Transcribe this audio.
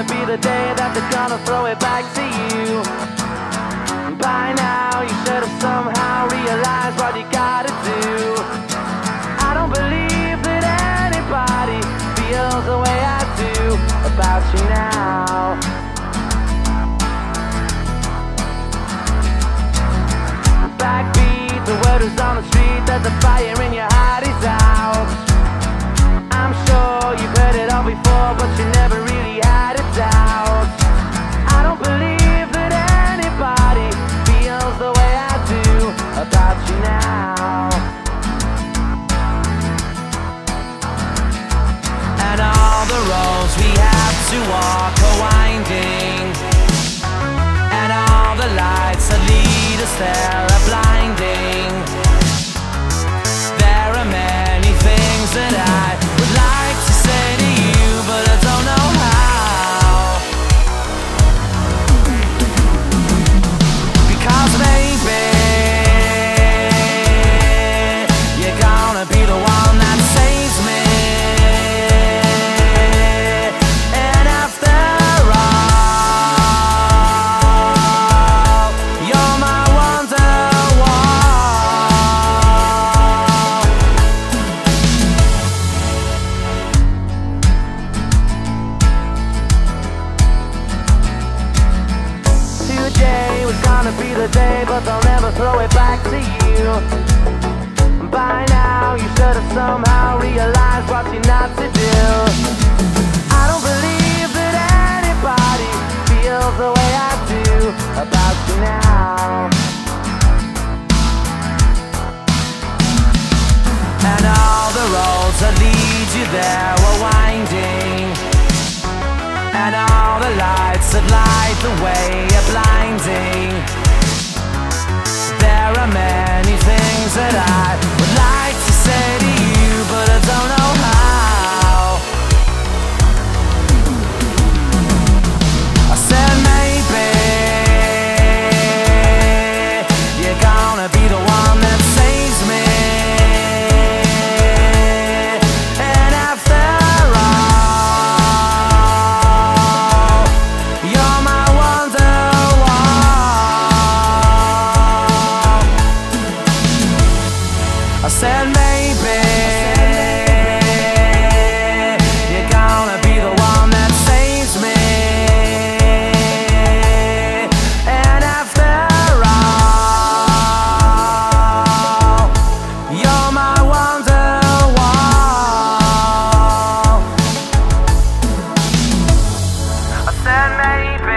be the day that they're gonna throw it back to you. By now you should have somehow realized what you gotta do. I don't believe that anybody feels the way I do about you now. Backbeat, the word is on the street that the fire in your heart is out. I'm sure you've heard it all before, but you never really had a doubt. I don't believe that anybody feels the way I do about you now. And all the roads we have to walk are winding, and all the lights that lead us there are blinding. There are many things that I would like to say to you, but I don't know how. Because maybe you're gonna be the one that saves me. And after all, you're my be the day, but they'll never throw it back to you. By now you should have somehow realized what you're not to do. I don't believe that anybody feels the way I do about you now. And all the roads that lead you there were winding, and all the lights that light the way are blinding. There are many things that I would like to say to you, but I don't know how. I said maybe you're gonna be the one that saves me. And after all, you're my I said maybe you're gonna be the one that saves me. And after all, you're my Wonderwall. I said maybe